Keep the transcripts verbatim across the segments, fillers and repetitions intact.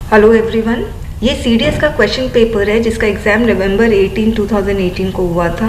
Hello everyone, ये C D S का question paper है जिसका एग्ज़ाम नवंबर अठारह, दो हज़ार अठारह को हुआ था।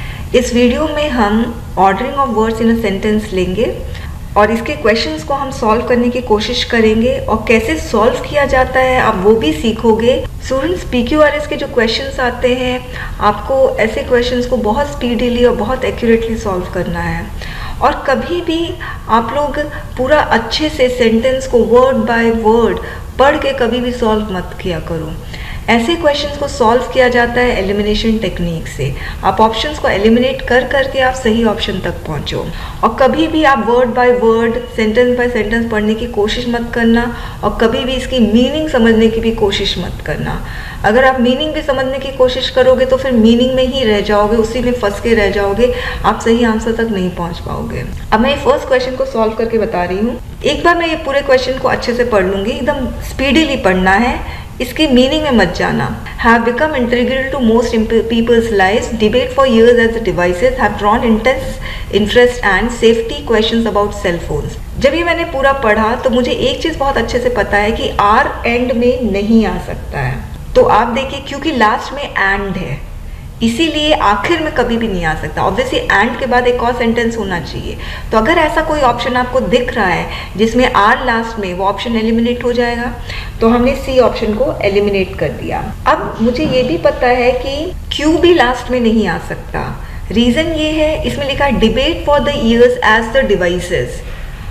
इस वीडियो में हम ordering of words in a sentence लेंगे और इसके क्वेश्चंस को हम सॉल्व करने की कोशिश करेंगे और कैसे सॉल्व किया जाता है आप वो भी सीखोगे। Students, P Q R S के जो क्वेश्चंस आते हैं आपको ऐसे क्वेश्चंस को बहुत स्पीडीली और बहुत एक्यूरेटली सॉल्व करना है और कभी भी आप लोग पूरा अच्छे से सेंटेंस को वर्ड बाय वर्ड पढ़ के कभी भी सॉल्व मत किया करो। ऐसे क्वेश्चंस को सॉल्व किया जाता है एलिमिनेशन टेक्निक से। आप ऑप्शंस को एलिमिनेट कर करके आप सही ऑप्शन तक पहुंचो और कभी भी आप word by word sentence by sentence पढ़ने की कोशिश मत करना और कभी भी इसकी मीनिंग समझने की भी कोशिश मत करना। अगर आप मीनिंग भी समझने की कोशिश करोगे तो फिर मीनिंग में ही रह जाओगे, उसी में फंस के रह जाओगे, आप सही आंसर तक नहीं पहुंच पाओगे। अब मैं फर्स्ट क्वेश्चन को सॉल्व करके बता रही हूँ। एक बार मैं ये पूरे क्वेश्चन को अच्छे से पढ़ लूंगी, एकदम स्पीडीली पढ़ना है, इसकी मीनिंग में मत जाना। Have become integral to most people's lives, debate for years as the devices have drawn intense interest and safety questions about cell phones. जब ये मैंने पूरा पढ़ा तो मुझे एक चीज बहुत अच्छे से पता है कि आर एंड में नहीं आ सकता है। तो आप देखिए, क्योंकि लास्ट में एंड है इसीलिए आखिर में कभी भी नहीं आ सकता। ऑब्वियसली एंड के बाद एक और सेंटेंस होना चाहिए। तो अगर ऐसा कोई ऑप्शन आपको दिख रहा है जिसमें आर लास्ट में, वो ऑप्शन एलिमिनेट हो जाएगा। तो हमने सी ऑप्शन को एलिमिनेट कर दिया। अब मुझे ये भी पता है कि क्यू भी लास्ट में नहीं आ सकता। रीजन ये है, इसमें लिखा है debate for the years as the devices.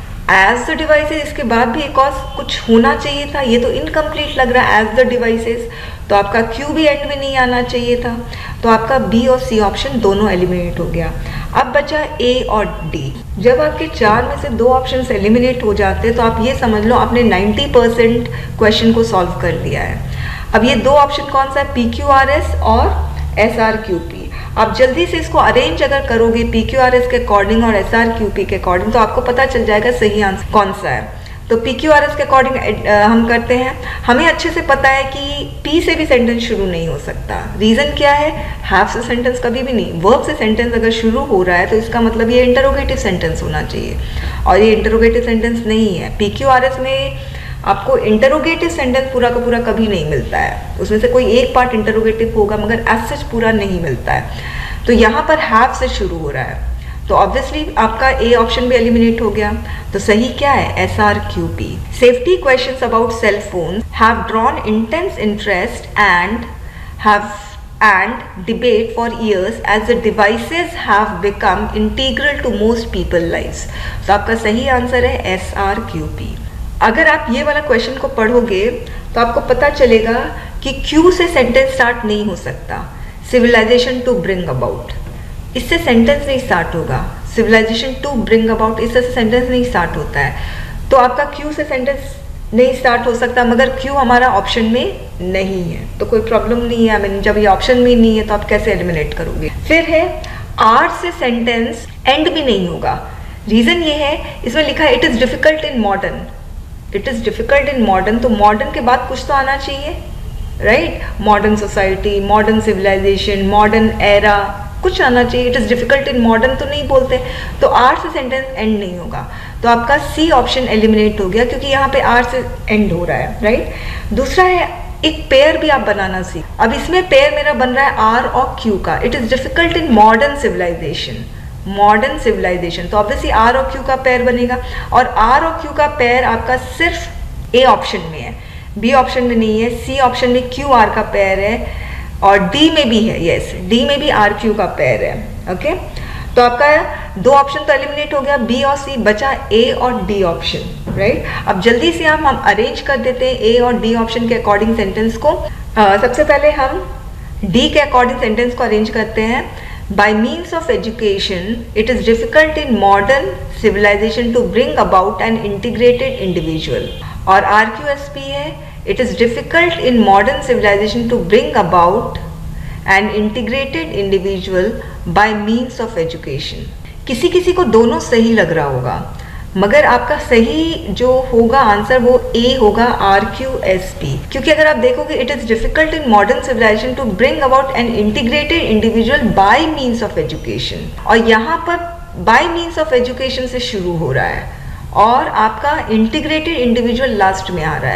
As the devices, इसके बाद भी एक और कुछ होना चाहिए था, ये तो इनकम्प्लीट लग रहा है एज द डिवाइसेस। तो आपका क्यू भी एंड में नहीं आना चाहिए था। तो आपका बी और सी ऑप्शन दोनों एलिमिनेट हो गया। अब बचा ए और डी। जब आपके चार में से दो ऑप्शन एलिमिनेट हो जाते हैं तो आप ये समझ लो आपने नब्बे परसेंट क्वेश्चन को सॉल्व कर लिया है। अब ये दो ऑप्शन कौन सा है, पी क्यू आर एस और एस आर क्यू पी। आप जल्दी से इसको अरेंज अगर करोगे पी क्यू आर एस के अकॉर्डिंग और एस आर क्यू पी के अकॉर्डिंग तो आपको पता चल जाएगा सही आंसर कौन सा है। तो पी क्यू आर एस के अकॉर्डिंग हम करते हैं। हमें अच्छे से पता है कि पी से भी सेंटेंस शुरू नहीं हो सकता। रीजन क्या है, हैव से सेंटेंस कभी भी नहीं। वर्ब से सेंटेंस अगर शुरू हो रहा है तो इसका मतलब ये इंटरोगेटिव सेंटेंस होना चाहिए और ये इंटरोगेटिव सेंटेंस नहीं है। पी क्यू आर एस में आपको इंटरोगेटिव सेंटेंस पूरा का पूरा कभी नहीं मिलता है। उसमें से कोई एक पार्ट इंटरोगेटिव होगा मगर एज सच पूरा नहीं मिलता है। तो यहाँ पर हैव से शुरू हो रहा है तो ऑब्वियसली आपका ए ऑप्शन भी एलिमिनेट हो गया। तो सही क्या है, S R Q P. Safety questions about cell phone have drawn intense interest and have and debate for years as the devices have become integral to most people lives. तो आपका सही आंसर है एस आर क्यू पी। अगर आप ये वाला question को पढ़ोगे तो आपको पता चलेगा कि क्यू से सेंटेंस स्टार्ट नहीं हो सकता। सिविलाइजेशन टू ब्रिंग अबाउट, इससे सेंटेंस नहीं स्टार्ट होगा। सिविलाइजेशन टू ब्रिंग अबाउट, इससे सेंटेंस नहीं स्टार्ट होता है। तो आपका क्यू से सेंटेंस नहीं स्टार्ट हो सकता मगर क्यू हमारा ऑप्शन में नहीं है तो कोई प्रॉब्लम नहीं है। आई मीन जब ये ऑप्शन में नहीं है तो आप कैसे एलिमिनेट करोगे। फिर है आर से सेंटेंस एंड भी नहीं होगा। रीजन ये है, इसमें लिखा है it is difficult in modern. It is difficult in modern, तो मॉडर्न के बाद कुछ तो आना चाहिए, right. Modern society, modern civilization, modern era, कुछ आना चाहिए। It is difficult in modern तो नहीं बोलते। तो आर से सेंटेंस एंड नहीं होगा। तो आपका सी ऑप्शन एलिमिनेट हो गया क्योंकि यहाँ पे आर से एंड हो रहा है, राइट। दूसरा है एक पेयर भी आप बनाना सीख। अब इसमें पेयर मेरा बन रहा है आर और क्यू का। It is difficult in modern civilization, modern civilization, तो ऑब्वियसली आर और क्यू का पेयर बनेगा और आर और क्यू का पेयर आपका सिर्फ ए ऑप्शन में है, बी ऑप्शन में नहीं है। सी ऑप्शन में क्यू आर का पेयर है और डी में भी है, यस डी में भी आर क्यू का पेयर है। ओके, तो आपका दो ऑप्शन तो एलिमिनेट हो गया, बी और सी, बचा ए और डी ऑप्शन, राइट। अब जल्दी से हम हम अरेंज कर देते हैं ए और डी ऑप्शन के अकॉर्डिंग सेंटेंस को। आ, सबसे पहले हम डी के अकॉर्डिंग सेंटेंस को अरेंज करते हैं। By means of education it is difficult in modern civilization to bring about an integrated individual. और आर क्यू एस पी है, it is difficult in modern civilization to bring about an integrated individual by means of education। किसी किसी को दोनों सही लग रहा होगा मगर आपका सही जो होगा आंसर वो ए होगा, आर क्यू एस पी। क्योंकि अगर आप देखोगे it is difficult in modern civilization to bring about an integrated individual by means of education, और यहाँ पर बाय मीन्स ऑफ एजुकेशन से शुरू हो रहा है और आपका इंटीग्रेटेड इंडिविजुअल लास्ट में आ रहा है।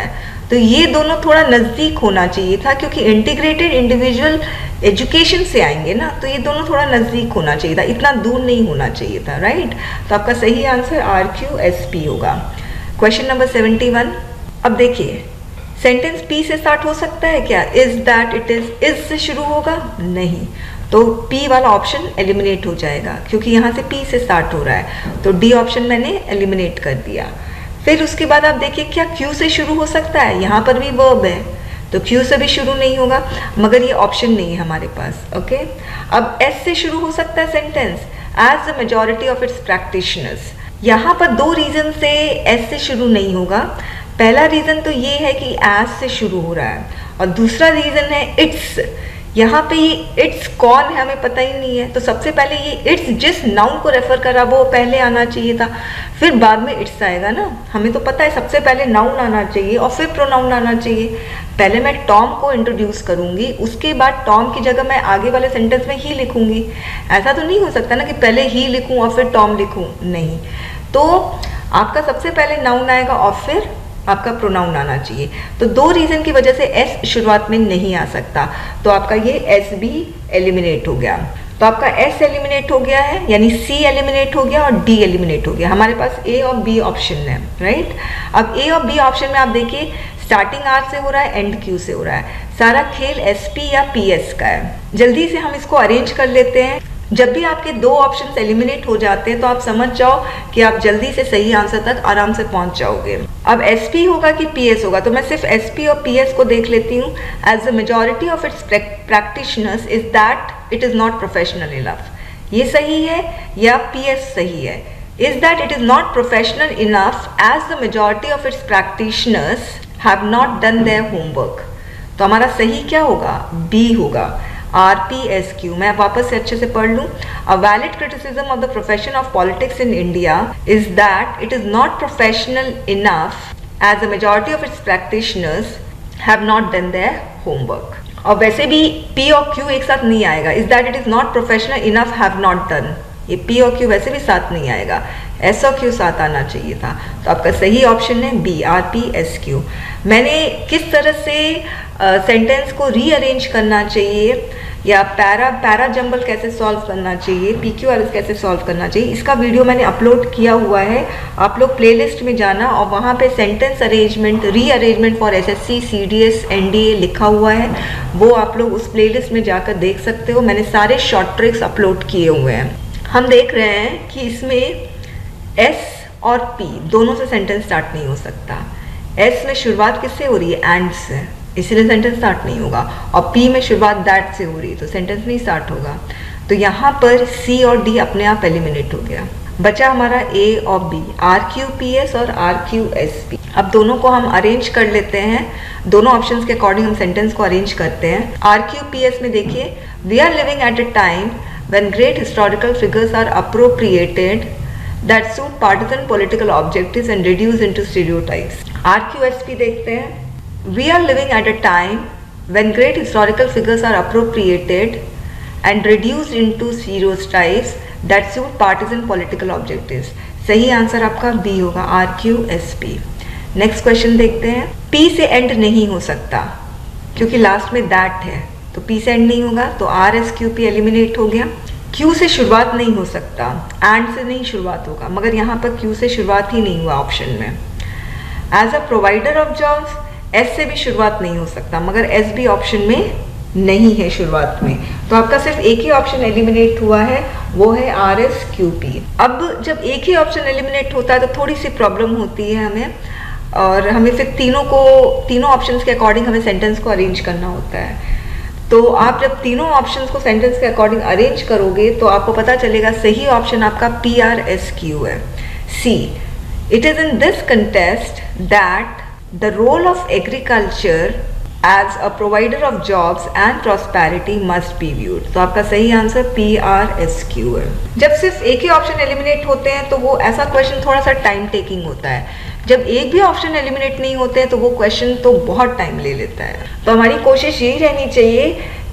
तो ये दोनों थोड़ा नज़दीक होना चाहिए था, क्योंकि इंटीग्रेटेड इंडिविजुअल एजुकेशन से आएंगे ना, तो ये दोनों थोड़ा नज़दीक होना चाहिए था, इतना दूर नहीं होना चाहिए था, राइट। तो आपका सही answer R Q S P होगा। Question number seventy one. अब देखिए, सेंटेंस पी से स्टार्ट हो सकता है क्या? Is that, it is, is से शुरू होगा? नहीं, तो पी वाला ऑप्शन एलिमिनेट हो जाएगा, क्योंकि यहाँ से पी से स्टार्ट हो रहा है, तो डी ऑप्शन मैंने एलिमिनेट कर दिया। फिर उसके बाद आप देखिए, क्या क्यू से शुरू हो सकता है? यहाँ पर भी वर्ब है, तो क्यू से भी शुरू नहीं होगा, मगर ये ऑप्शन नहीं है हमारे पास, ओके। अब एस से शुरू हो सकता है sentence, as the majority of its practitioners. यहाँ पर दो रीजन से एस से शुरू नहीं होगा। पहला रीजन तो ये है कि एज से शुरू हो रहा है, और दूसरा रीजन है इट्स। यहाँ पे ये इट्स कौन है हमें पता ही नहीं है, तो सबसे पहले ये इट्स जिस नाउन को रेफर करा वो पहले आना चाहिए था, फिर बाद में इट्स आएगा ना। हमें तो पता है सबसे पहले नाउन आना चाहिए और फिर प्रोनाउन आना चाहिए। पहले मैं टॉम को इंट्रोड्यूस करूंगी, उसके बाद टॉम की जगह मैं आगे वाले सेंटेंस में ही लिखूंगी। ऐसा तो नहीं हो सकता ना कि पहले ही लिखूं और फिर टॉम लिखूं, नहीं। तो आपका सबसे पहले नाउन आएगा और फिर आपका प्रोनाउन आना चाहिए। तो दो रीजन की वजह से एस शुरुआत में नहीं आ सकता, तो आपका ये एस भी एलिमिनेट हो गया। तो आपका एस एलिमिनेट हो गया है, यानी सी एलिमिनेट हो गया और डी एलिमिनेट हो गया। हमारे पास ए और बी ऑप्शन है, राइट। अब ए और बी ऑप्शन में आप देखिए, स्टार्टिंग आर से हो रहा है, एंड क्यू से हो रहा है। सारा खेल एस पी या पी एस का है। जल्दी से हम इसको अरेंज कर लेते हैं। जब भी आपके दो ऑप्शंस एलिमिनेट हो जाते हैं तो आप समझ जाओ कि आप जल्दी से सही आंसर तक आराम से पहुंच जाओगे। अब एसपी होगा कि पीएस होगा, तो मैं सिर्फ एसपी और पीएस को देख लेती हूँ। As the majority of its practitioners is that it is not professional enough, ये सही है या पीएस सही है? Is that it is not professional enough as the majority of its practitioners have not done their homework, तो हमारा सही क्या होगा? बी होगा, आर पी एस क्यू। मैं वापस से अच्छे से पढ़ लूँ। A valid criticism of the profession of politics in India is that it is not professional enough as the majority of its practitioners have not done their homework. और वैसे भी पी और क्यू एक साथ नहीं आएगा। Is that it is not professional enough have not done, ये P और क्यू वैसे भी साथ नहीं आएगा, एस और क्यू साथ आना चाहिए था। तो आपका सही ऑप्शन है B, R P S Q. मैंने किस तरह से सेंटेंस uh, को रीअरेंज करना चाहिए या पैरा पैरा जंबल कैसे सॉल्व करना चाहिए, पी क्यू आर एस कैसे सॉल्व करना चाहिए, इसका वीडियो मैंने अपलोड किया हुआ है। आप लोग प्लेलिस्ट में जाना और वहाँ पे sentence arrangement, rearrangement for SSC, CDS, NDA लिखा हुआ है, वो आप लोग उस प्लेलिस्ट में जाकर देख सकते हो। मैंने सारे शॉर्ट ट्रिक्स अपलोड किए हुए हैं। हम देख रहे हैं कि इसमें एस और पी दोनों से सेंटेंस स्टार्ट नहीं हो सकता। एस में शुरुआत किससे हो रही है? एंड से, इसलिए सेंटेंस स्टार्ट नहीं होगा। और पी में शुरुआत दैट से हो रही है, तो सेंटेंस नहीं स्टार्ट होगा। तो यहाँ पर सी और डी अपने आप एलिमिनेट हो गया। बचा हमारा ए और B, R Q P S और आर क्यू एस पी। अब दोनों को हम अरेंज कर लेते हैं, दोनों ऑप्शंस के अकॉर्डिंग हम सेंटेंस को अरेंज करते हैं। आर क्यू पी एस में देखिए, we are living at a time when great historical figures are appropriated that suit partisan political objectives and reduce into stereotypes. R Q S P देखते हैं, we are living at a time when great historical figures are appropriated and reduced into stereotypes that suit partisan political objectives. सही answer आपका B होगा, R Q S P। Next question देखते हैं। P से and नहीं हो सकता क्योंकि लास्ट में दैट है, तो P से एंड नहीं होगा, तो R S Q P eliminate हो गया। Q से शुरुआत नहीं हो सकता, एंड से नहीं शुरुआत होगा, मगर यहाँ पर Q से शुरुआत ही नहीं हुआ ऑप्शन में। As a provider of jobs, S से भी शुरुआत नहीं हो सकता, मगर S भी ऑप्शन में नहीं है शुरुआत में, तो आपका सिर्फ एक ही ऑप्शन एलिमिनेट हुआ है, वो है आर एस क्यू पी। अब जब एक ही ऑप्शन एलिमिनेट होता है तो थोड़ी सी प्रॉब्लम होती है हमें, और हमें फिर तीनों को तीनों ऑप्शंस के अकॉर्डिंग हमें सेंटेंस को अरेंज करना होता है। तो आप जब तीनों ऑप्शंस को सेंटेंस के अकॉर्डिंग अरेंज करोगे तो आपको पता चलेगा सही ऑप्शन आपका पी आर एस क्यू है, C. It is in this contest that the role of agriculture as a provider of jobs and prosperity must be viewed, तो आपका सही answer P R S Q है। जब सिर्फ एक ही option eliminate होते हैं तो वो ऐसा क्वेश्चन थोड़ा सा टाइम टेकिंग होता है। जब एक भी ऑप्शन एलिमिनेट नहीं होते हैं तो वो क्वेश्चन तो बहुत टाइम ले लेता है। तो हमारी कोशिश यही रहनी चाहिए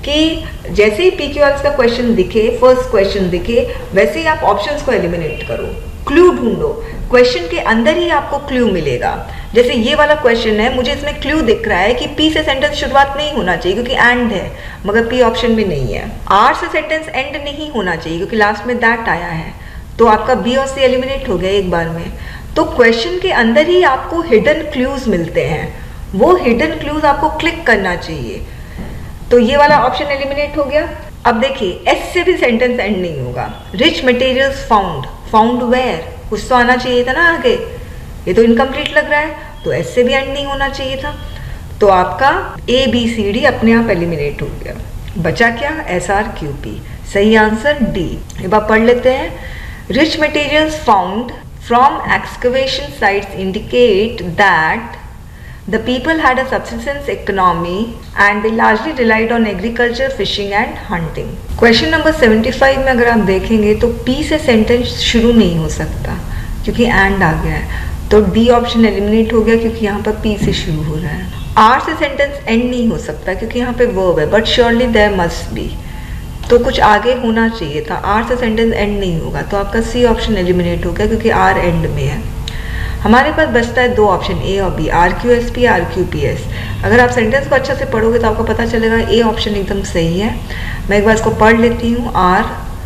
कि जैसे ही पी क्यू आर एस का क्वेश्चन दिखे, फर्स्ट क्वेश्चन दिखे, वैसे ही आप ऑप्शंस को एलिमिनेट करो। क्लू ढूंढो, क्वेश्चन के अंदर ही आपको क्लू मिलेगा। जैसे ये वाला क्वेश्चन है, मुझे इसमें क्लू दिख रहा है कि पी से सेंटेंस शुरुआत नहीं होना चाहिए क्योंकि एंड है, मगर पी ऑप्शन में नहीं है। आर से सेंटेंस एंड नहीं होना चाहिए क्योंकि लास्ट में दैट आया है, तो आपका बी और सी एलिमिनेट हो गया एक बार में। तो क्वेश्चन के अंदर ही आपको हिडन क्लूज मिलते हैं, वो हिडन क्लूज आपको क्लिक करना चाहिए। तो ये वाला ऑप्शन एलिमिनेट हो गया। अब देखिए, एस से भी सेंटेंस एंड नहीं होगा। Rich materials found, found where, कुछ तो आना चाहिए था ना आगे, ये तो इनकम्प्लीट लग रहा है, तो एस से भी एंड नहीं होना चाहिए था। तो आपका ए बी सी डी अपने आप एलिमिनेट हो गया। बचा क्या? S R Q P. सही आंसर डी। एक बार पढ़ लेते हैं। Rich materials found from excavation sites indicate that the people had a subsistence economy and they largely relied on agriculture, fishing and hunting. Question number seventy-five में अगर आप देखेंगे तो P से सेंटेंस शुरू नहीं हो सकता क्योंकि एंड आ गया है, तो D ऑप्शन एलिमिनेट हो गया क्योंकि यहाँ पर P से शुरू हो रहा है। R से सेंटेंस एंड नहीं हो सकता क्योंकि यहाँ पे वर्ब है, but surely there must be, तो कुछ आगे होना चाहिए था। R से सेंटेंस एंड नहीं होगा, तो आपका C ऑप्शन एलिमिनेट हो गया क्योंकि R एंड में है। हमारे पास बचता है दो ऑप्शन, ए और B, R Q S P, R Q P S. अगर आप सेंटेंस को अच्छा से पढ़ोगे तो आपको पता चलेगा ए ऑप्शन एकदम सही है। मैं एक बार इसको पढ़ लेती हूँ। R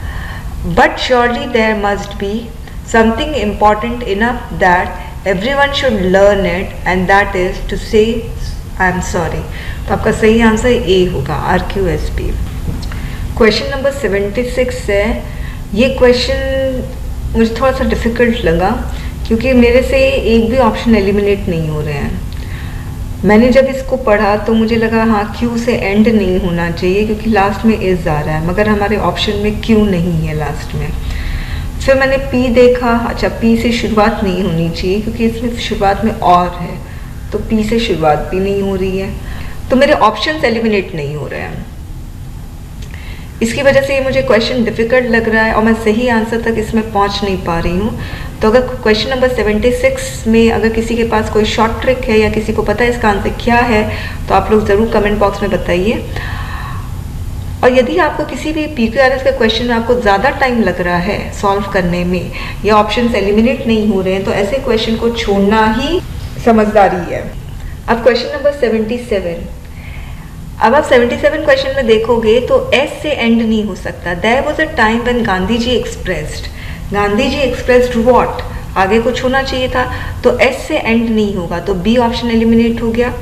but surely there must be something important enough that everyone should learn it and that is to say I am sorry. तो आपका सही आंसर ए होगा, R Q S P. Question number seventy six है। ये question मुझे थोड़ा सा difficult लगा क्योंकि मेरे से एक भी ऑप्शन एलिमिनेट नहीं हो रहे हैं। मैंने जब इसको पढ़ा तो मुझे लगा हाँ क्यू से एंड नहीं होना चाहिए क्योंकि लास्ट में इज आ रहा है, मगर हमारे ऑप्शन में क्यू नहीं है लास्ट में। फिर मैंने पी देखा, अच्छा पी से शुरुआत नहीं होनी चाहिए क्योंकि इसमें शुरुआत में और है, तो पी से शुरुआत भी नहीं हो रही है, तो मेरे ऑप्शंस एलिमिनेट नहीं हो रहे हैं। इसकी वजह से ये मुझे क्वेश्चन डिफिकल्ट लग रहा है और मैं सही आंसर तक इसमें पहुंच नहीं पा रही हूँ। तो अगर क्वेश्चन नंबर सेवेंटी सिक्स में अगर किसी के पास कोई शॉर्ट ट्रिक है या किसी को पता है इसका आंसर क्या है तो आप लोग ज़रूर कमेंट बॉक्स में बताइए। और यदि आपको किसी भी पी क्यू आर एस के क्वेश्चन में आपको ज़्यादा टाइम लग रहा है सॉल्व करने में या ऑप्शंस एलिमिनेट नहीं हो रहे हैं तो ऐसे क्वेश्चन को छोड़ना ही समझदारी है। अब क्वेश्चन नंबर सेवेंटी सेवन। अब आप सतहत्तर क्वेश्चन में देखोगे तो एस से एंड नहीं हो सकता। There was a time when Gandhi ji expressed, Gandhi ji expressed what, आगे कुछ होना चाहिए था, तो एस से एंड नहीं होगा, तो बी ऑप्शन एलिमिनेट हो गया।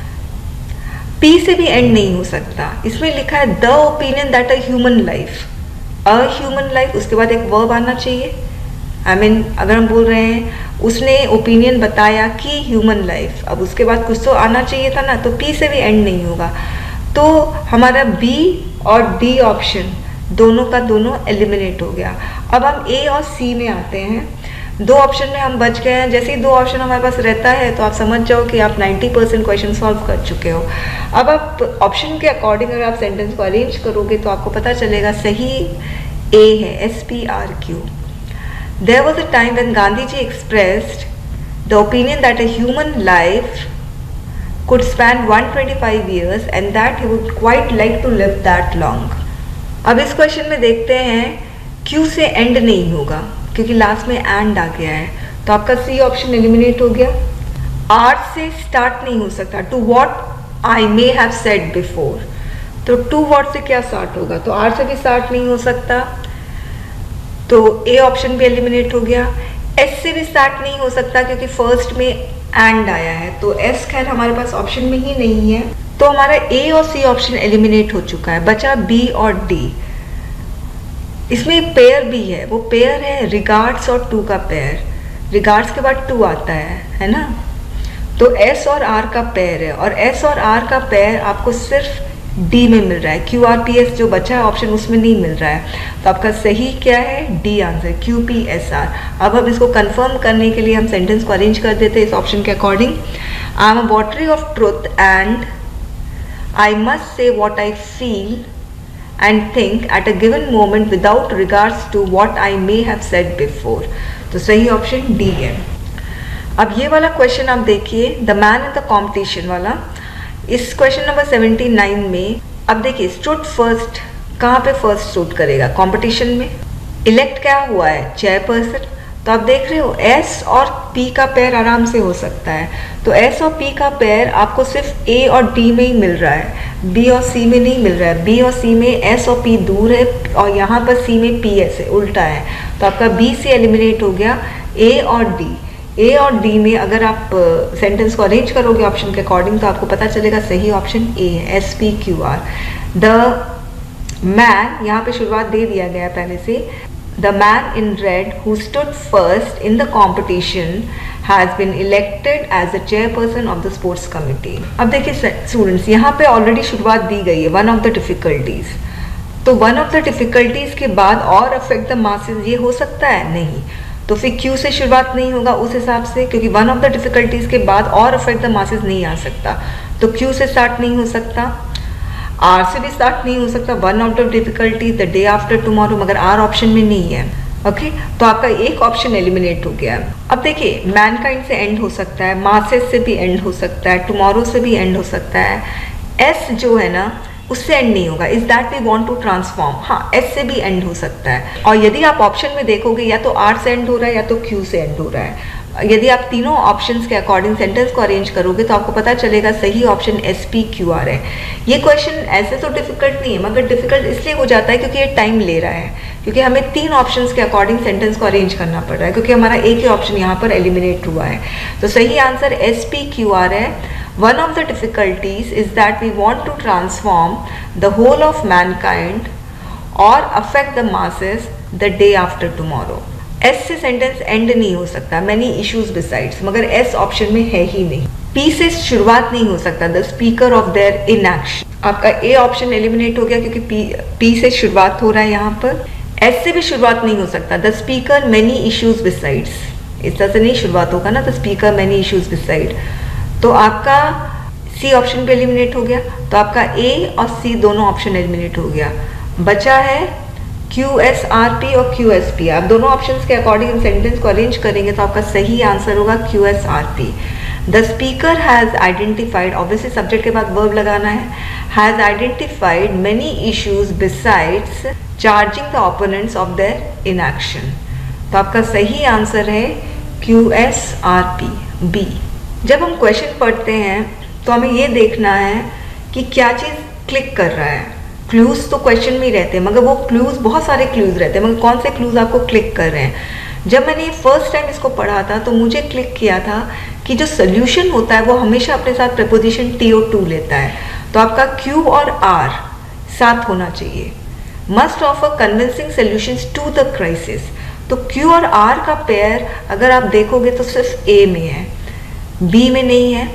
पी से भी एंड नहीं हो सकता, इसमें लिखा है the opinion that a human life, a human life, उसके बाद एक वर्ब आना चाहिए। आई I मीन mean, अगर हम बोल रहे हैं उसने ओपिनियन बताया कि ह्यूमन लाइफ, अब उसके बाद कुछ तो आना चाहिए था ना, तो पी से भी एंड नहीं होगा, तो हमारा बी और डी ऑप्शन दोनों का दोनों एलिमिनेट हो गया। अब हम ए और सी में आते हैं। दो ऑप्शन में हम बच गए हैं। जैसे ही दो ऑप्शन हमारे पास रहता है तो आप समझ जाओ कि आप नब्बे परसेंट क्वेश्चन सॉल्व कर चुके हो। अब आप ऑप्शन के अकॉर्डिंग अगर आप सेंटेंस को अरेंज करोगे तो आपको पता चलेगा सही ए है, S P R Q. There was a time when Gandhiji expressed the opinion that a human life could span one hundred twenty-five years and that he would quite like to live that long. अब इस question में देखते हैं Q से and नहीं होगा क्योंकि last में एंड आ गया है, तो आपका C ऑप्शन एलिमिनेट हो गया। R से स्टार्ट नहीं हो सकता, to what I may have said before, तो टू वॉट से क्या स्टार्ट होगा, तो R से भी स्टार्ट नहीं हो सकता, तो ए ऑप्शन भी एलिमिनेट हो गया। एस से भी स्टार्ट नहीं हो सकता क्योंकि फर्स्ट में एंड आया है, तो एस खैर हमारे पास ऑप्शन में ही नहीं है, तो हमारा ए और सी ऑप्शन एलिमिनेट हो चुका है। बचा बी और डी। इसमें पेयर भी है, वो पेयर है रिगार्ड्स और टू का पेयर, रिगार्ड्स के बाद टू आता है है ना, तो एस और आर का पेयर है, और एस और आर का पेयर आपको सिर्फ डी में मिल रहा है। क्यू आर पी एस जो बचा है ऑप्शन उसमें नहीं मिल रहा है, तो आपका सही क्या है, D answer, Q P S R. अब हम इसको कंफर्म करने के लिए हम सेंटेंस को अरेंज कर देते हैं इस ऑप्शन के according. I am a votary of truth and I must say what I feel and think at a given moment without regards to what I may have said before, तो सही option D है। अब ये वाला question आप देखिए, the man in the competition वाला, इस क्वेश्चन नंबर सेवेंटी नाइन में अब देखिए स्टूड फर्स्ट, कहाँ पे फर्स्ट स्टूड करेगा, कंपटीशन में। इलेक्ट क्या हुआ है, चेयरपर्सन, तो आप देख रहे हो एस और पी का पेयर आराम से हो सकता है। तो एस और पी का पेयर आपको सिर्फ ए और डी में ही मिल रहा है, बी और सी में नहीं मिल रहा है। बी और सी में एस और पी दूर है और यहाँ पर सी में पी एस है, उल्टा है। तो आपका बी से एलिमिनेट हो गया। ए और डी, ए और डी में अगर आप सेंटेंस uh, को अरेंज करोगे ऑप्शन के अकॉर्डिंग तो आपको पता चलेगा सही ऑप्शन ए है, S P Q R. The man, यहाँ पे शुरुआत दे दिया गया पहले से। The man in red who stood first in the competition has been elected as the chairperson of the sports committee. अब देखिए स्टूडेंट्स, यहाँ पे ऑलरेडी शुरुआत दी गई है, वन ऑफ द डिफिकल्टीज। तो वन ऑफ द डिफिकल्टीज के बाद और अफेक्ट द मासेस ये हो सकता है? नहीं। तो फिर क्यू से शुरुआत नहीं होगा उस हिसाब से, क्योंकि वन ऑफ द डिफिकल्टीज के बाद और अफेक्ट द मासेस नहीं आ सकता। तो क्यू से स्टार्ट नहीं हो सकता, आर से भी स्टार्ट नहीं हो सकता। One out of difficulty the day after tomorrow, मगर आर ऑप्शन में नहीं है। Okay okay? तो आपका एक ऑप्शन एलिमिनेट हो गया। अब देखिए मैनकाइंड से एंड हो सकता है, मासेस से भी एंड हो सकता है, टुमारो से भी एंड हो सकता है। एस जो है ना उससे एंड नहीं होगा, is that we want to transform. हाँ, एस से भी एंड हो सकता है। और यदि आप ऑप्शन में देखोगे या तो आर से एंड हो रहा है या तो क्यू से एंड हो रहा है। यदि आप तीनों ऑप्शंस के अकॉर्डिंग सेंटेंस को अरेंज करोगे तो आपको पता चलेगा सही option S P Q R है। ये क्वेश्चन ऐसे तो डिफिकल्ट नहीं है, मगर डिफिकल्ट इसलिए हो जाता है क्योंकि ये टाइम ले रहा है, क्योंकि हमें तीन ऑप्शंस के अकॉर्डिंग सेंटेंस को अरेंज करना पड़ रहा है, क्योंकि हमारा एक ही ऑप्शन यहाँ पर एलिमिनेट हुआ है। तो सही answer S P Q R है। One of the difficulties is that we want to transform the whole of mankind और affect the masses the day after tomorrow. S से सेंटेंस एंड नहीं हो सकता, मैनी इश्यूज बिसाइड्स, मगर S option में है ही नहीं। पी से शुरुआत नहीं हो सकता, the speaker of their inaction. आपका ए ऑप्शन एलिमिनेट हो गया क्योंकि पी पी से शुरुआत हो रहा है यहाँ पर। एस से भी शुरुआत नहीं हो सकता, the speaker many issues besides, इस तरह से नहीं शुरुआत होगा ना, the speaker many issues beside. तो आपका सी ऑप्शन भी एलिमिनेट हो गया। तो आपका ए और सी दोनों ऑप्शन एलिमिनेट हो गया। बचा है क्यू एस आर पी और क्यू एस पी। आप दोनों ऑप्शंस के अकॉर्डिंग सेंटेंस को अरेंज करेंगे तो आपका सही आंसर होगा Q S R P. The speaker has identified, obviously subject के बाद वर्ब लगाना है, has identified many issues besides charging the opponents of their inaction. तो आपका सही आंसर है Q S R P B. जब हम क्वेश्चन पढ़ते हैं तो हमें ये देखना है कि क्या चीज़ क्लिक कर रहा है। क्लूज तो क्वेश्चन में ही रहते हैं, मगर वो क्लूज बहुत सारे क्लूज रहते हैं, मगर कौन से क्लूज आपको क्लिक कर रहे हैं। जब मैंने फर्स्ट टाइम इसको पढ़ा था तो मुझे क्लिक किया था कि जो सोल्यूशन होता है वो हमेशा अपने साथ प्रीपोजिशन टी और टू लेता है। तो आपका क्यू और आर साथ होना चाहिए। Must offer convincing solutions to the crisis. तो क्यू और आर का पेयर अगर आप देखोगे तो सिर्फ ए में है, बी में नहीं है,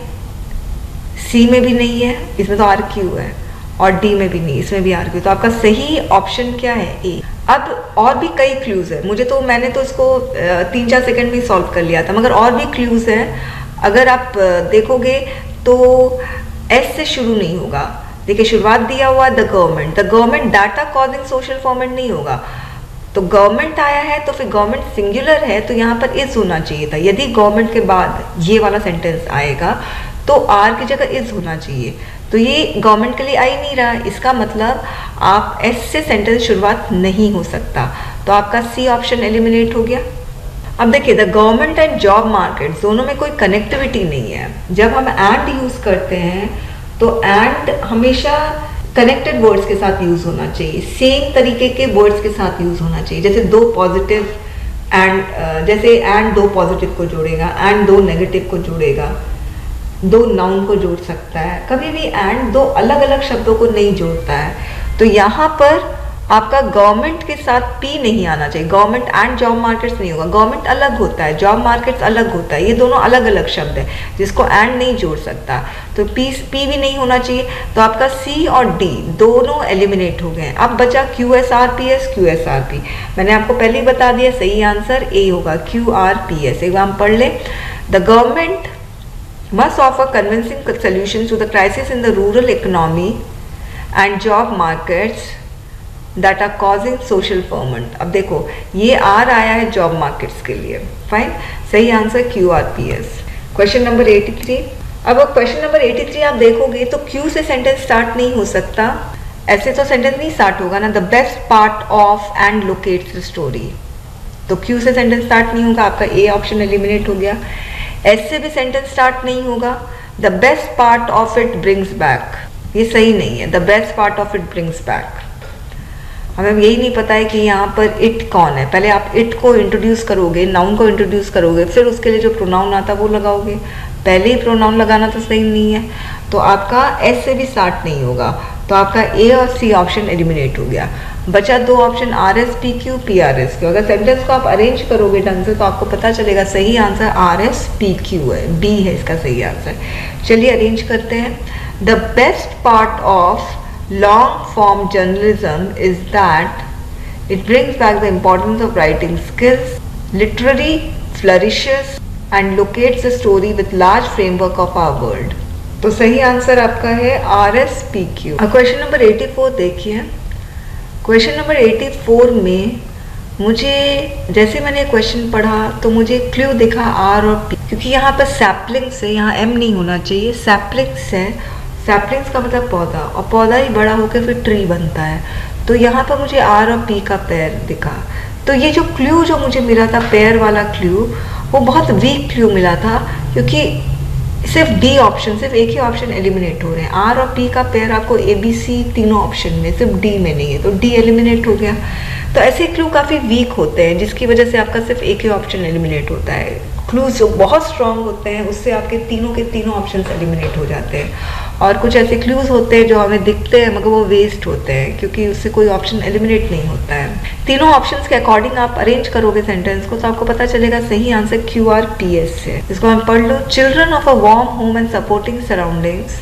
सी में भी नहीं है, इसमें तो आर क्यू है, और डी में भी नहीं, इसमें भी आर क्यू। तो आपका सही ऑप्शन क्या है? ए। अब और भी कई क्लूज है, मुझे तो मैंने तो इसको तीन चार सेकंड में सॉल्व कर लिया था, मगर और भी क्लूज है। अगर आप देखोगे तो एस से शुरू नहीं होगा। देखिए शुरुआत दिया हुआ the government, the government data causing social format नहीं होगा। तो गवर्नमेंट आया है तो फिर गवर्नमेंट सिंगुलर है, तो यहाँ पर इज होना चाहिए था। यदि गवर्नमेंट के बाद ये वाला सेंटेंस आएगा तो आर की जगह इज होना चाहिए। तो ये गवर्नमेंट के लिए आ ही नहीं रहा, इसका मतलब आप एस से सेंटेंस शुरुआत नहीं हो सकता। तो आपका सी ऑप्शन एलिमिनेट हो गया। अब देखिए the government and job market दोनों में कोई कनेक्टिविटी नहीं है। जब हम एंड यूज करते हैं तो एंड हमेशा कनेक्टेड वर्ड्स के साथ यूज होना चाहिए, सेम तरीके के वर्ड्स के साथ यूज होना चाहिए। जैसे दो पॉजिटिव एंड, जैसे एंड दो पॉजिटिव को जोड़ेगा, एंड दो नेगेटिव को जोड़ेगा, दो नाउन को जोड़ सकता है। कभी भी एंड दो अलग अलग शब्दों को नहीं जोड़ता है। तो यहाँ पर आपका गवर्नमेंट के साथ पी नहीं आना चाहिए। गवर्नमेंट एंड जॉब मार्केट्स नहीं होगा, गवर्नमेंट अलग होता है, जॉब मार्केट्स अलग होता है, ये दोनों अलग अलग शब्द है जिसको एंड नहीं जोड़ सकता। तो पी पी भी नहीं होना चाहिए। तो आपका सी और डी दोनों एलिमिनेट हो गए। अब बचा Q S R P S, Q S R P. मैंने आपको पहले ही बता दिया सही आंसर ए होगा, क्यू आर पी एस। एक बार हम पढ़ लें। The government must offer convincing solutions to the crisis in the rural economy and job markets that are causing social ferment। अब देखो ये आर आया है जॉब मार्केट्स के लिए, फाइन। सही answer Q R P S. Question number eighty three. अब question number eighty three आप देखोगे तो क्यू से सेंटेंस स्टार्ट नहीं हो सकता, ऐसे तो सेंटेंस नहीं स्टार्ट होगा ना। The best part of and locates the story, तो क्यू से सेंटेंस स्टार्ट नहीं होगा, आपका ए ऑप्शन एलिमिनेट हो गया। एस से भी सेंटेंस स्टार्ट नहीं होगा। The best part of it brings back, ये सही नहीं है। The best part of it brings back, हमें यही नहीं पता है कि यहाँ पर इट कौन है। पहले आप इट को इंट्रोड्यूस करोगे, नाउन को इंट्रोड्यूस करोगे, फिर उसके लिए जो प्रोनाउन आता है वो लगाओगे। पहले ही प्रोनाउन लगाना तो सही नहीं है, तो आपका एस से भी स्टार्ट नहीं होगा, तो आपका ए और सी ऑप्शन एलिमिनेट हो गया। बचा दो option R S P Q P R S Q. अगर सेंटेंस को आप अरेंज करोगे ढंग से तो आपको पता चलेगा सही answer R S P Q है, बी है इसका सही आंसर। चलिए अरेंज करते हैं। The best part of long form journalism is that it brings back the importance of writing skills, literary flourishes and locates the story with large framework of our world। तो सही answer आपका है R S P Q. अब question number eighty four देखिए। Question number eighty four में मुझे जैसे मैंने क्वेश्चन पढ़ा तो मुझे क्लू दिखा आर और पी, क्योंकि यहाँ पर सैपलिंग्स है, यहाँ एम नहीं होना चाहिए, सैपलिंग्स है। सैपलिंग्स का मतलब पौधा, और पौधा ही बड़ा होकर फिर ट्री बनता है। तो यहाँ पर मुझे आर और पी का पेयर दिखा। तो ये जो क्लू जो मुझे मिला था, पेयर वाला क्लू, वो बहुत वीक क्लू मिला था, क्योंकि सिर्फ डी ऑप्शन, सिर्फ एक ही ऑप्शन एलिमिनेट हो रहे हैं। आर और पी का पेयर आपको ए बी सी तीनों ऑप्शन में, सिर्फ डी में नहीं है, तो डी एलिमिनेट हो गया। तो ऐसे क्लू काफ़ी वीक होते हैं, जिसकी वजह से आपका सिर्फ एक ही ऑप्शन एलिमिनेट होता है। क्लूज जो बहुत स्ट्रांग होते हैं उससे आपके तीनों के तीनों ऑप्शन एलिमिनेट हो जाते हैं। और कुछ ऐसे क्लूज होते हैं जो हमें दिखते हैं मगर वो वेस्ट होते हैं, क्योंकि उससे कोई ऑप्शन एलिमिनेट नहीं होता है। तीनों ऑप्शंस के अकॉर्डिंग आप अरेंज करोगे सेंटेंस को तो आपको पता चलेगा सही answer Q R P S है। इसको हम पढ़ लो। Children of a warm home and supporting surroundings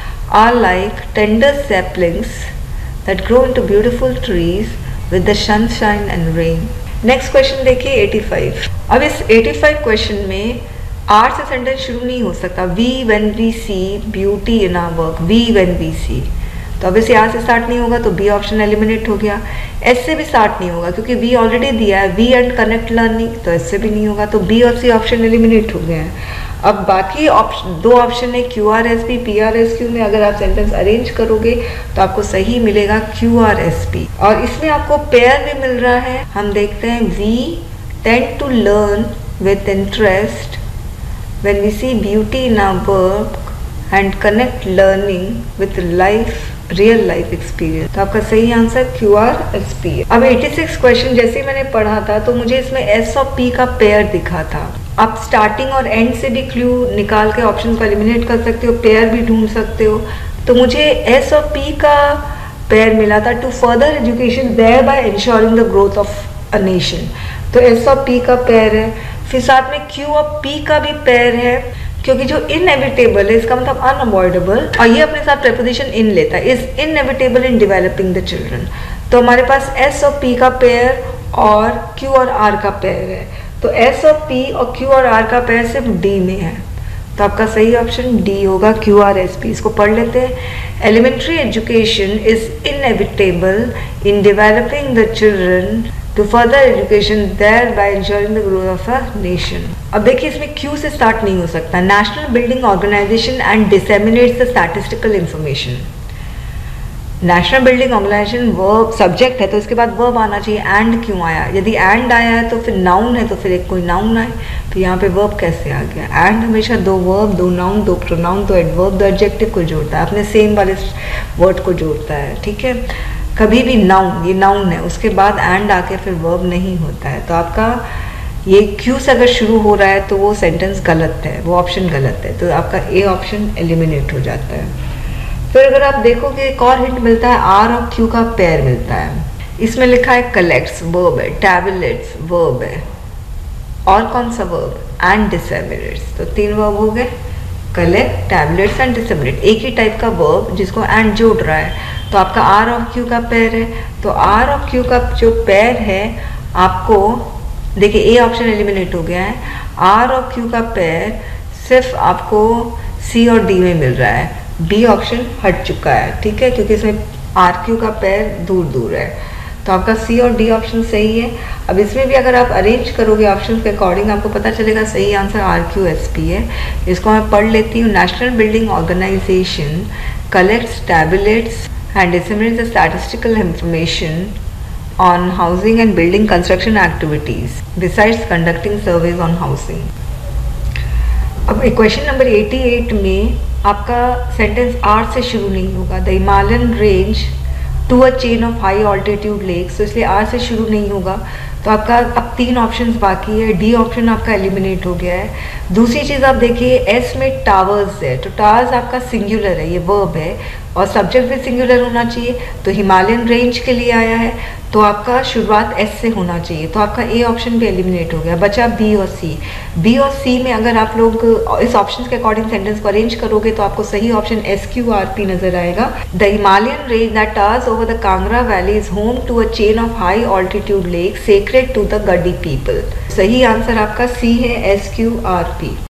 are like tender saplings that grow into beautiful trees with the sunshine and rain. Next question देखिए एटी फाइव। अब इस eighty five question में R से सेंटेंस शुरू नहीं हो सकता। We when we see beauty in our work, we when we see, तो अब इसे आर से स्टार्ट नहीं होगा, तो बी ऑप्शन एलिमिनेट हो गया। एस से भी स्टार्ट नहीं होगा क्योंकि वी ऑलरेडी दिया है, वी एंड कनेक्ट लर्निंग, तो एस से भी नहीं होगा, तो बी और सी ऑप्शन एलिमिनेट हो गए हैं। अब बाकी ऑप्शन दो ऑप्शन है Q R S P P R S Q में अगर आप सेंटेंस अरेंज करोगे तो आपको सही मिलेगा क्यू आर एस पी, और इसमें आपको पेयर भी मिल रहा है। हम देखते हैं we tend to learn with interest when we see beauty in our work and connect learning with life, real life experience। तो आपका सही answer Q R S P है। अब एटी सिक्स क्वेश्चन जैसे मैंने पढ़ा था तो मुझे इसमें एस और पी का पेयर दिखा था। आप स्टार्टिंग और एंड से भी क्लू निकाल के ऑप्शन को एलिमिनेट कर सकते हो, पेयर भी ढूंढ सकते हो। तो मुझे एस और पी का पेयर मिला था, to further education thereby ensuring the growth of a nation, तो एस और पी का पेयर है। फिर साथ में क्यू और पी का भी पेयर है, क्योंकि जो इनएविटेबल है इसका मतलब अनअवॉइडेबल, और ये अपने साथ प्रेपोजिशन इन लेता है, is inevitable in developing the children. तो हमारे पास एस और पी का पेयर और क्यू और आर का पेयर है, तो एस और पी और क्यू और आर का पेयर सिर्फ डी में है, तो आपका सही ऑप्शन डी होगा क्यू आर एस पी। इसको पढ़ लेते हैं। Elementary education is inevitable in developing the children to further education thereby ensuring the growth of a nation। अब देखिए इसमें क्यू से स्टार्ट नहीं हो सकता। National building organisation and disseminates the statistical information. National building organisation verb subject है तो इसके बाद वर्ब आना चाहिए। एंड क्यों आया? यदि एंड आया है तो फिर नाउन है तो फिर एक कोई नाउन आए, तो यहाँ पे वर्ब कैसे आ गया? एंड हमेशा दो वर्ब, दो नाउन, दो प्रोनाउन, दो एडवर्ब, दो एडजेक्टिव को जोड़ता है, अपने सेम वाले वर्ड को जोड़ता है, ठीक है। कभी भी नाउन, ये नाउन है, उसके बाद एंड आके फिर वर्ब नहीं होता है। तो आपका ये क्यू से अगर शुरू हो रहा है तो वो सेंटेंस गलत है, वो ऑप्शन गलत है, तो आपका ए ऑप्शन एलिमिनेट हो जाता है। फिर अगर आप देखोगे एक और हिंट मिलता है, आर और क्यू का पेयर मिलता है। इसमें लिखा है कलेक्ट्स, वर्ब है, टैबलेट्स वर्ब है, और कौन सा वर्ब? एंड डिसेमिनेट्स। तो तीन वर्ब हो गए, कलेक्ट, टैबलेट्स एंड डिसेमिनेट, एक ही टाइप का वर्ब जिसको एंड जोड़ रहा है। तो आपका आर और क्यू का पेयर है, तो आर और क्यू का जो पेयर है आपको देखिए ए ऑप्शन एलिमिनेट हो गया है। आर और क्यू का पेयर सिर्फ आपको सी और डी में मिल रहा है, बी ऑप्शन हट चुका है, ठीक है, क्योंकि इसमें आर क्यू का पेयर दूर दूर है। तो आपका सी और डी ऑप्शन सही है। अब इसमें भी अगर आप अरेंज करोगे ऑप्शन के अकॉर्डिंग आपको पता चलेगा सही answer R Q S P है। इसको मैं पढ़ लेती हूँ। National building organisation collects, tabulates and disseminates the statistical information on housing and building construction activities besides conducting surveys on housing. अब क्वेश्चन नंबर अठासी में आपका सेंटेंस आर से शुरू नहीं होगा. The Himalayan range to a chain of high altitude lakes, तो इसलिए आर से शुरू नहीं होगा. तो आपका अब तीन ऑप्शंस बाकी है. डी ऑप्शन आपका एलिमिनेट हो गया है. दूसरी चीज़ आप देखिए एस में टावर्स है, तो टावर्स आपका सिंगुलर है, ये वर्ब है और सब्जेक्ट भी सिंगुलर होना चाहिए. तो हिमालयन रेंज के लिए आया है तो आपका शुरुआत एस से होना चाहिए. तो आपका ए ऑप्शन भी एलिमिनेट हो गया. बचा बी और सी. बी और सी में अगर आप लोग इस ऑप्शन के अकॉर्डिंग सेंटेंस को अरेंज करोगे तो आपको सही option S Q R P नजर आएगा. The Himalayan range that towers over the Kangra valley is home to a chain of high altitude lake sacred to the Gaddi people. सही आंसर आपका सी है, एस क्यू आर पी.